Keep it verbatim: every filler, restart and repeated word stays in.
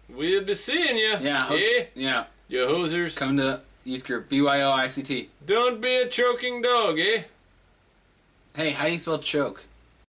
We'll be seeing you. Yeah. Hope, eh? Yeah. You hosers. Come to youth group. B Y O I C T. Don't be a choking dog, eh? Hey, how do you spell choke?